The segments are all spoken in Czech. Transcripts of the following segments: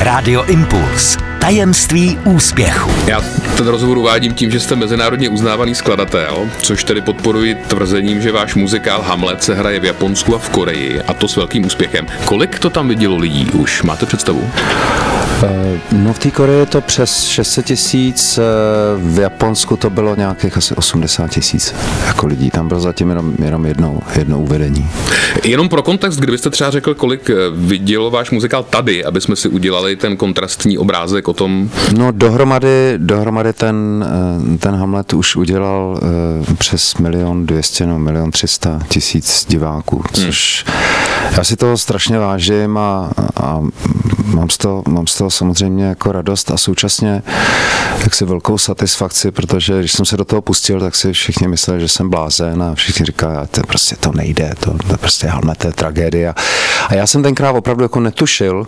Rádio Impuls. Tajemství úspěchu. Já ten rozhovor uvádím tím, že jste mezinárodně uznávaný skladatel, což tedy podporuji tvrzením, že váš muzikál Hamlet se hraje v Japonsku a v Koreji, a to s velkým úspěchem. Kolik to tam vidělo lidí už? Máte představu? No v té Koreji je to přes 600 000, v Japonsku to bylo nějakých asi 80 000 jako lidí. Tam bylo zatím jenom jedno uvedení. Jenom pro kontext, kdybyste třeba řekl, kolik vidělo váš muzikál tady, aby jsme si udělali ten kontrastní obrázek o tom? No dohromady ten Hamlet už udělal přes 1 200 000, no 1 300 000 diváků, což já si toho strašně vážím a mám z toho samozřejmě jako radost a současně jaksi velkou satisfakci, protože když jsem se do toho pustil, tak si všichni mysleli, že jsem blázen a všichni říkali, to nejde, to prostě Hamlet, to je tragédie. A já jsem tenkrát opravdu jako netušil,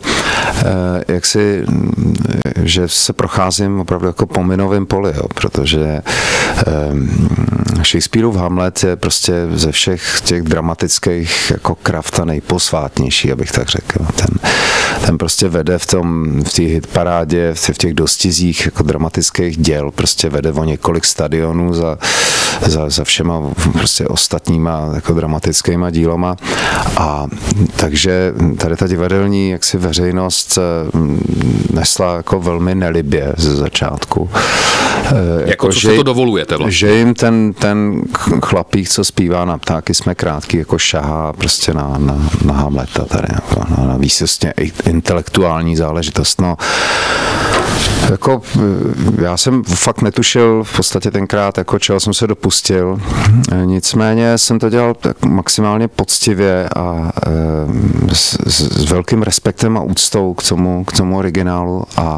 že se procházím opravdu jako po minovém poli, jo, protože Shakespeareův Hamlet je prostě ze všech těch dramatických jako krafta nejposvátnější, abych tak řekl. Ten prostě vede v té hitparádě, v těch dostizích jako dramatických děl, prostě vede o několik stadionů za všema prostě ostatníma jako dramatickýma dílama. A takže tady ta divadelní jaksi veřejnost nesla jako velmi nelibě ze začátku. Jako co se to dovolujete vlastně? Že jim ten chlapík, co zpívá Na ptáky jsme krátký, jako šahá prostě na Hamleta tady, na výsostně intelektuální záležitost. No, jako já jsem fakt netušil v podstatě tenkrát, jako čeho jsem se dopustil. Nicméně jsem to dělal tak maximálně poctivě a s velkým respektem a úctou k tomu originálu a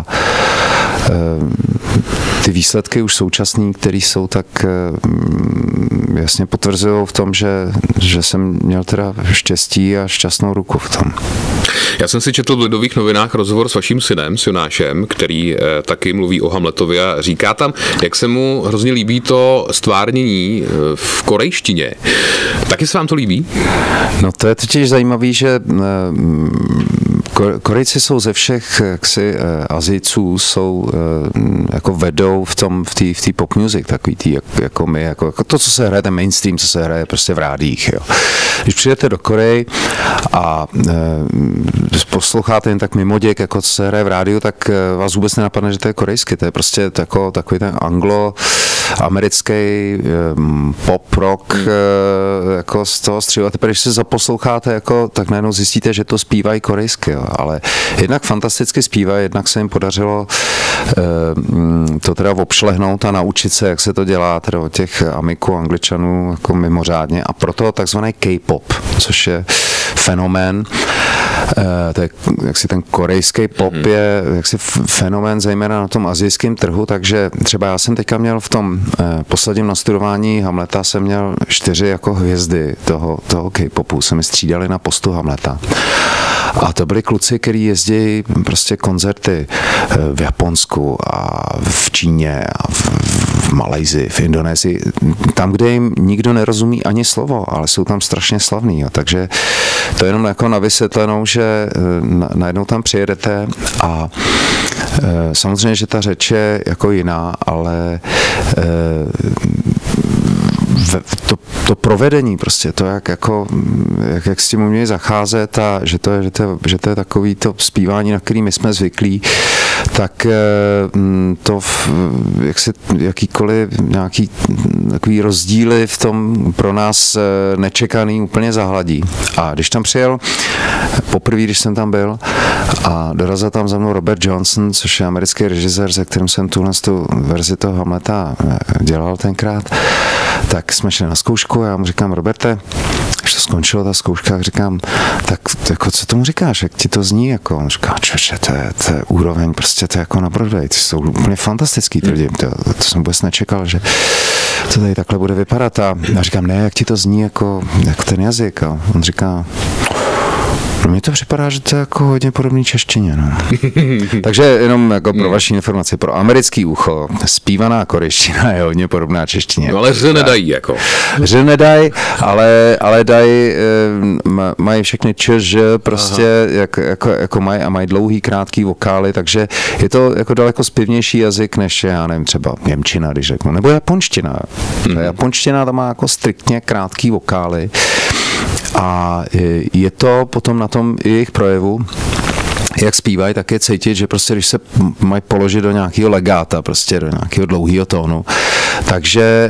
ty výsledky už současný, které jsou, tak jasně potvrzují v tom, že jsem měl teda štěstí a šťastnou ruku v tom. Já jsem si četl v Lidových novinách rozhovor s vaším synem, s Jonášem, který taky mluví o Hamletovi a říká tam, jak se mu hrozně líbí to stvárnění v korejštině. Taky se vám to líbí? No to je totiž zajímavý, že Korejci jsou ze všech Azijců jako vedou v té pop music, takový tý, jako my, jako to, co se hraje, ten mainstream, co se hraje prostě v rádiích. Jo. Když přijdete do Koreji a posloucháte jen tak mimoděk, jako co se hraje v rádiu, tak vás vůbec nenapadne, že to je korejsky. To je prostě takový ten anglo-americký pop rock jako z toho střílu. A teprve, když se zaposloucháte, jako, tak najednou zjistíte, že to zpívají korejsky. Jo. Ale jednak fantasticky zpívají, jednak se jim podařilo to teda obšlehnout a naučit se, jak se to dělá teda od těch Amiků, Angličanů jako mimořádně. A proto takzvaný K-pop, což je fenomén. To je, jaksi ten korejský pop je jaksi fenomén zejména na tom asijském trhu, takže třeba já jsem teďka měl v tom posledním nastudování Hamleta jsem měl 4 jako hvězdy toho K-popu, se mi střídali na postu Hamleta. A to byli kluci, kteří jezdí prostě koncerty v Japonsku a v Číně a v Malajsii, v Indonésii, tam, kde jim nikdo nerozumí ani slovo, ale jsou tam strašně slavný. Jo. Takže to je jenom jako na vysvětlenou, že najednou tam přijedete a samozřejmě, že ta řeč je jako jiná, ale to provedení prostě, to jak s tím umějí zacházet a že to je takový to zpívání, na který my jsme zvyklí, tak to jakýkoliv nějaký takový rozdíly v tom pro nás nečekaný úplně zahladí. A když tam přijel poprvé, když jsem tam byl a dorazil tam za mnou Robert Johnson, což je americký režisér, se kterým jsem tu verzi toho Hamleta dělal tenkrát, tak jsme šli na zkoušku a já mu říkám, Roberte, když to skončilo ta zkouška, říkám, tak jako, co tomu říkáš, jak ti to zní, jako, on říká, čoče, to je úroveň, prostě to je jako na Broadway, ty jsou úplně fantastický ty lidi, to jsem vůbec nečekal, že to tady takhle bude vypadat a já říkám, ne, jak ti to zní, jako ten jazyk, a on říká, Mně to připadá, že to je jako hodně podobný češtině. No. Takže jenom jako pro vaši informaci, pro americký ucho, zpívaná korejština je hodně podobná češtině. No ale ř nedají jako. Ř nedají, ale dají, mají všechny č, prostě jako mají a mají dlouhý, krátký vokály, takže je to jako daleko zpěvnější jazyk, než já nevím, třeba němčina, když řeknu, nebo japonština. Japonština tam má jako striktně krátký vokály a je to potom na tom jejich projevu, jak zpívají, tak je cítit, že prostě když se mají položit do nějakého legáta, prostě do nějakého dlouhého tónu, takže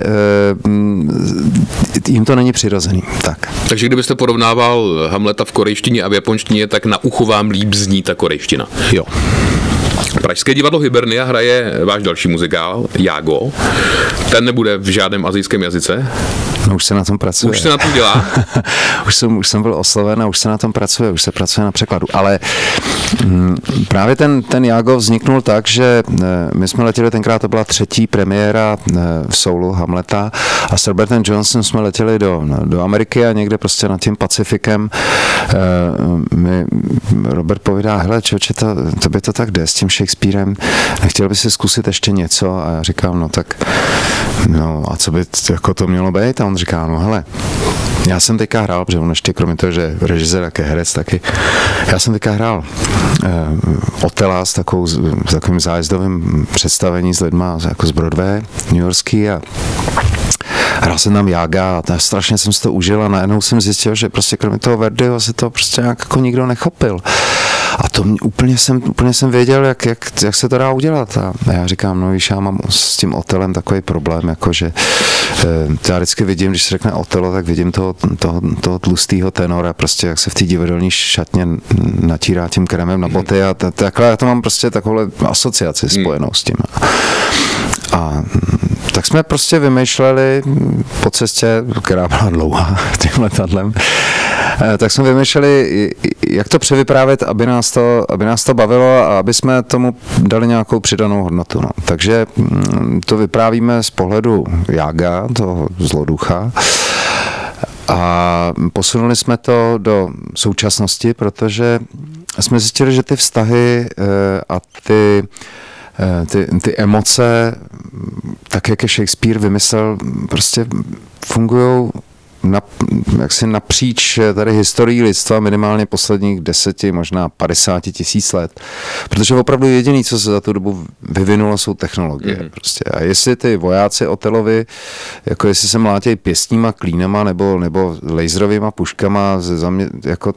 jim to není přirozený. Tak. Takže kdybyste porovnával Hamleta v korejštině a v japonštině, tak na ucho vám líp zní ta korejština. Jo. Pražské divadlo Hybernia hraje váš další muzikál, Jágo. Ten nebude v žádném asijském jazyce. No, už se na tom pracuje. Už se na tom dělá? už jsem byl osloven a už se na tom pracuje, už se pracuje na překladu. Ale právě ten Jágo vzniknul tak, že my jsme letěli tenkrát, to byla 3. premiéra v Soulu Hamleta a s Robertem Johnsonem jsme letěli do Ameriky a někde prostě nad tím Pacifikem mi Robert povídá, hele člověče, tobě to tak jde s tím Shakespearem, nechtěl by si zkusit ještě něco a já říkám, no tak no a co by jako to mělo být? A on říká, no hele, já jsem teďka hrál, protože on ještě kromě toho, že režisér, jak je herec taky, já jsem teďka hrál Otela s takovým zájezdovým představení s lidma jako z Broadway, New Yorkský a hrál jsem tam Jága a strašně jsem si to užil a najednou jsem zjistil, že prostě kromě toho Verdiho se to prostě nějak jako nikdo nechopil. A to úplně jsem věděl, jak se to dá udělat. A já říkám, no víš, já mám s tím Otelem takový problém, jakože já vždycky vidím, když se řekne Otelo, tak vidím toho tlustýho tenora, prostě jak se v té divadelní šatně natírá tím krémem na boty a takhle já to mám prostě takovou asociaci spojenou s tím. A tak jsme prostě vymýšleli po cestě, která byla dlouhá tím letadlem, tak jsme vymýšleli, jak to převyprávět, aby nás to bavilo a aby jsme tomu dali nějakou přidanou hodnotu. No. Takže to vyprávíme z pohledu Jága, toho zloducha, a posunuli jsme to do současnosti, protože jsme zjistili, že ty vztahy a ty emoce, tak jak je Shakespeare vymyslel, prostě fungují jaksi napříč tady historií lidstva minimálně posledních 10, možná 50 tisíc let. Protože opravdu jediný, co se za tu dobu vyvinulo, jsou technologie. Prostě. A jestli ty vojáci Otelovi, jako jestli se mlátějí pěstníma klínama nebo laserovýma puškama, jako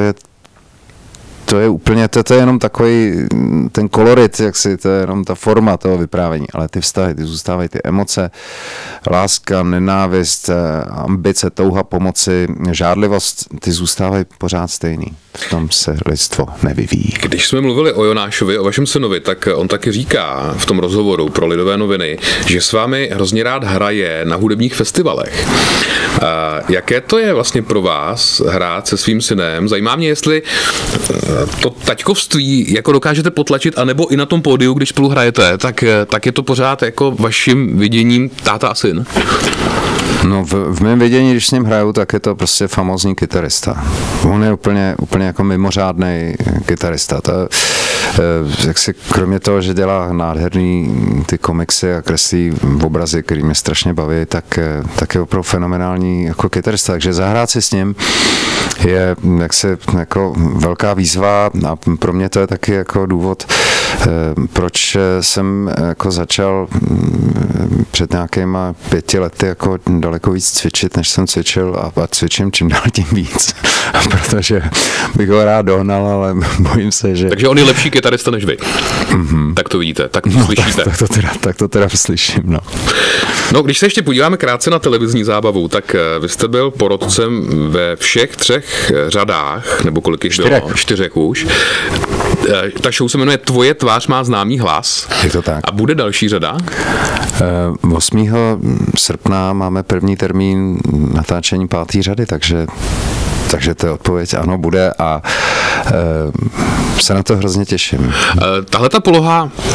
to je úplně, to je jenom takový ten kolorit, to je jenom ta forma toho vyprávění, ale ty vztahy, ty zůstávají ty emoce, láska, nenávist, ambice, touha pomoci, žádlivost, ty zůstávají pořád stejný. V tom se lidstvo nevyvíjí. Když jsme mluvili o Jonášovi, o vašem synovi, tak on taky říká v tom rozhovoru pro Lidové noviny, že s vámi hrozně rád hraje na hudebních festivalech. Jaké to je vlastně pro vás hrát se svým synem? Zajímá mě, jestli to taťkovství jako dokážete potlačit, anebo i na tom pódiu, když spolu hrajete, tak je to pořád jako vaším viděním táta a syn? No v mém vidění, když s ním hraju, tak je to prostě famózní kytarista. On je úplně jako mimořádný kytarista. Jak si kromě toho, že dělá nádherný ty komiksy a kreslí obrazy, který mě strašně baví, tak je opravdu fenomenální jako kytarista. Takže zahrát si s ním je jako velká výzva a pro mě to je taky jako důvod, proč jsem jako začal před nějakýma 5 lety jako daleko víc cvičit, než jsem cvičil a cvičím čím dál tím víc, protože bych ho rád dohnal, ale bojím se, že... Takže on je lepší kytarista než vy. Tak to vidíte, tak to slyšíte. Tak to teda slyším, no. No, když se ještě podíváme krátce na televizní zábavu, tak vy jste byl porodcem ve všech 3 řadách, nebo kolik jich bylo? 4 už. Ta show se jmenuje Tvoje tvář má známý hlas. Je to tak. A bude další řada? 8. srpna máme první termín natáčení 5. řady, takže to je odpověď, ano, bude a se na to hrozně těším. Tahle ta poloha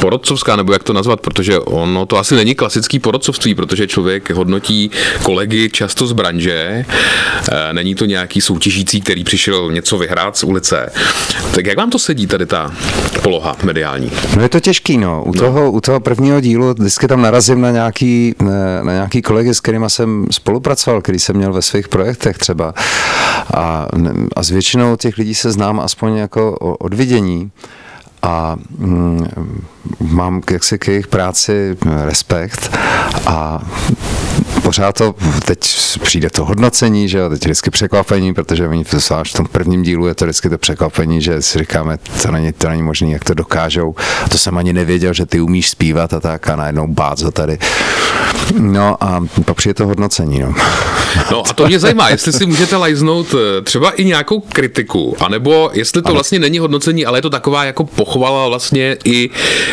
porodcovská, nebo jak to nazvat, protože ono to asi není klasický porodcovství, protože člověk hodnotí kolegy často z branže, není to nějaký soutěžící, který přišel něco vyhrát z ulice. Tak jak vám to sedí tady ta poloha mediální? No je to těžký, no. U toho prvního dílu vždycky tam narazím na nějaký kolegy, s kterýma jsem spolupracoval, který jsem měl ve svých projektech třeba. A s většinou těch lidí se znám aspoň jako od vidění. A mám jaksi k jejich práci respekt a pořád to, teď přijde to hodnocení, že jo, teď vždycky překvapení, protože oni v tom prvním dílu je to vždycky to překvapení, že si říkáme, to není možné, jak to dokážou. A to jsem ani nevěděl, že ty umíš zpívat a tak a najednou bác ho tady. No a pak přijde to hodnocení, no. No a to mě zajímá, jestli si můžete lajznout třeba i nějakou kritiku, anebo jestli to vlastně není hodnocení, ale je to taková jako pochvala vlastně i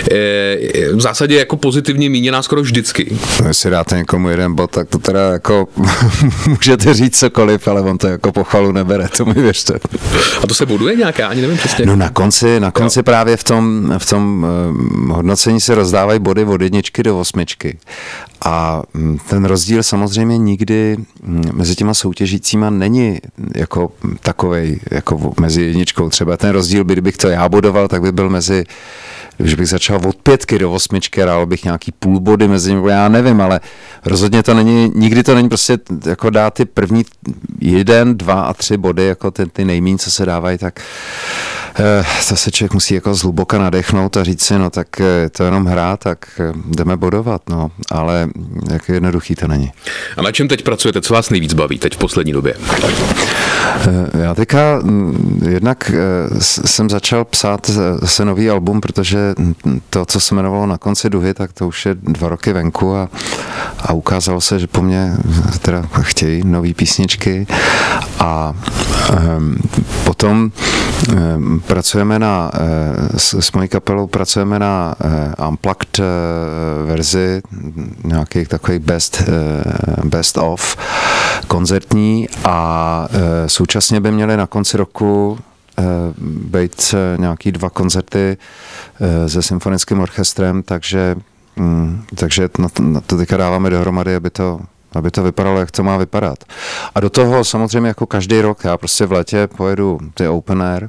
v zásadě jako pozitivně míněná skoro vždycky. No, jestli dáte někomu jeden bod, tak to teda jako můžete říct cokoliv, ale on to jako pochvalu nebere, to mi věřte. A to se boduje nějaká, ani nevím přesně. No na konci právě v tom hodnocení se rozdávají body od 1 do 8. A ten rozdíl samozřejmě nikdy mezi těma soutěžícíma není jako takovej, jako mezi 1. Třeba ten rozdíl, kdybych to já bodoval, tak by byl mezi, když bych začal od 5 do 8, dal bych nějaký půl body mezi nimi, já nevím, ale rozhodně to není, nikdy to není prostě jako dát ty první 1, 2 a 3 body, jako ty nejmíň, co se dávají, tak to se člověk musí jako zhluboka nadechnout a říct si, no tak to jenom hra, tak jdeme bodovat, no, ale jak jednoduchý to není. A na čem teď pracujete, co vás nejvíc baví teď v poslední době? Já teďka jednak jsem začal psát zase nový album, protože to, co se jmenovalo Na konci duhy, tak to už je 2 roky venku a ukázalo se, že po mně teda chtějí nový písničky a potom pracujeme s mojí kapelou pracujeme na unplugged verzi nějakých takových best of koncertní a současně by měly na konci roku být nějaký 2 koncerty se symfonickým orchestrem, takže na to teďka dáváme dohromady, aby to vypadalo, jak to má vypadat. A do toho samozřejmě jako každý rok, já prostě v létě pojedu ty open air,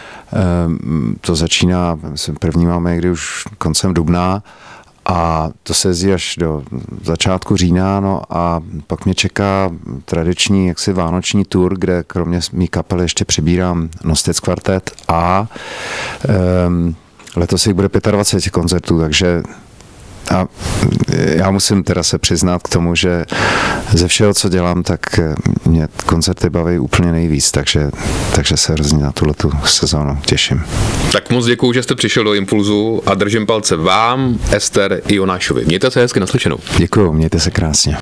to začíná, první máme někdy už koncem dubna a to se jezdí až do začátku října, no a pak mě čeká tradiční jaksi vánoční tour, kde kromě mý kapely ještě přibírám Nostec kvartet a letos jich bude 25 koncertů, takže a já musím teda se přiznat k tomu, že ze všeho, co dělám, tak mě koncerty baví úplně nejvíc, takže se hrozně na tuhletu sezónu těším. Tak moc děkuju, že jste přišel do Impulzu a držím palce vám, Ester i Jonášovi. Mějte se hezky, naslyšenou. Děkuju, mějte se krásně.